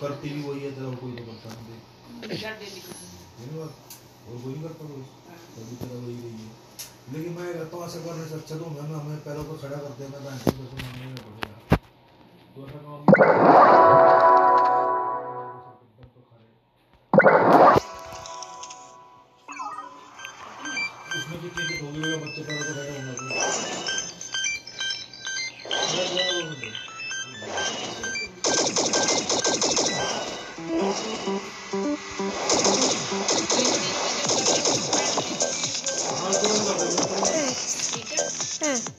करती भी वही है, तेरा कोई तो करता नहीं और कोई नहीं करता कोई, तभी तेरा वही रही है। लेकिन मैं कहता हूँ ऐसा करने से अच्छा तो मैं हमें पैरों को खड़ा कर देना, बैंक से पैसे मांगने में पड़ेगा तो ऐसा काम उसमें कितनी कुछ होगी, बच्चे पैरों को खड़ा होगा।